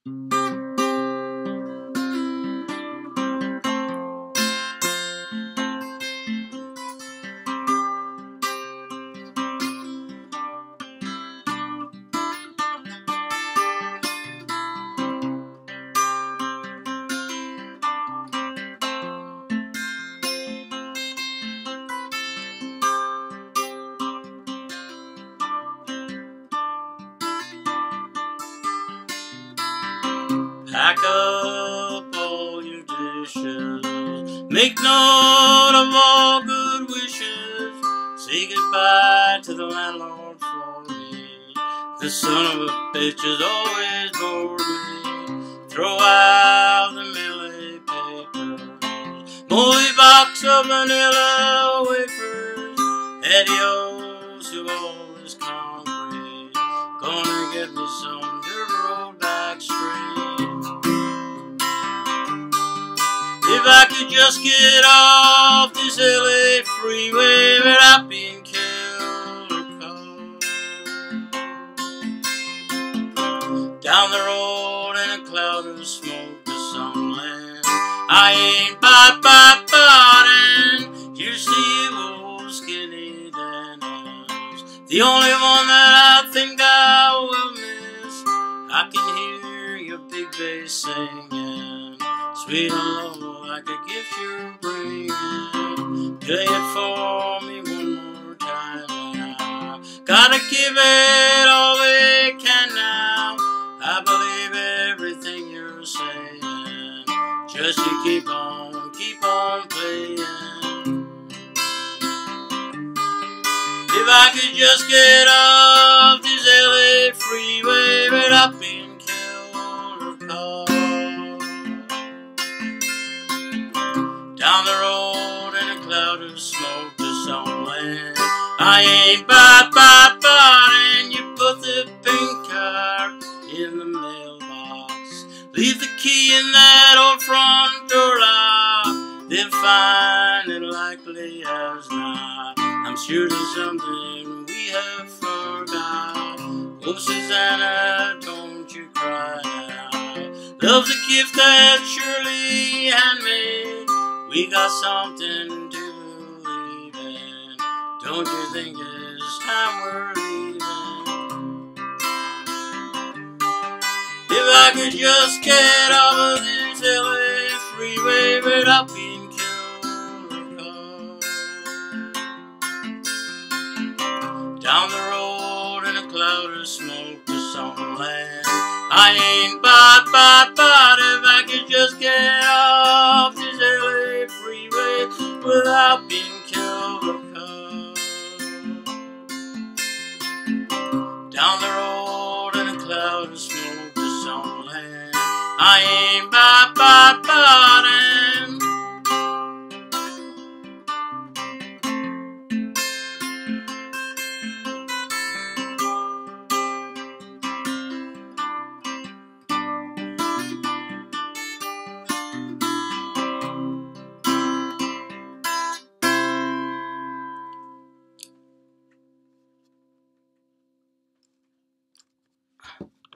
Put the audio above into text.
Pack up all your dishes, make note of all good wishes, say goodbye to the landlord for me. The son of a bitch has always bored me. Throw out the Millie papers, movie box of vanilla wafers, adios to all this concrete, gonna get me some dirt road back street. If I could just get off this LA freeway without being killed or caught. Down the road in a cloud of smoke to some land I ain't botting. Here's to you, old skinny Dennis, the only one that I think I will miss. I can hear your big bass singing, sweet and low like a gift you're bringing. Play it for me one more time now. Gotta give it all we can now. I believe everything you're saying, just you keep on playing. If I could just get off this LA freeway without being killed or caught. Down the road in a cloud of smoke to some land I ain't botting. You put the pink card in the mailbox, leave the key in that old front door lock, then find it likely as not I'm sure there's something we have forgot. Oh, Susanna, don't you cry now. Love's a gift that surely handmade. We got something to believe in. Don't you think it's time we're leaving? If I could just get off of this LA freeway without being killed or caught. Down the road in a cloud of smoke to some land I ain't botting. If I could just get off this LA freeway without being killed or caught. Down the road in a cloud of smoke to some land I ain't botting.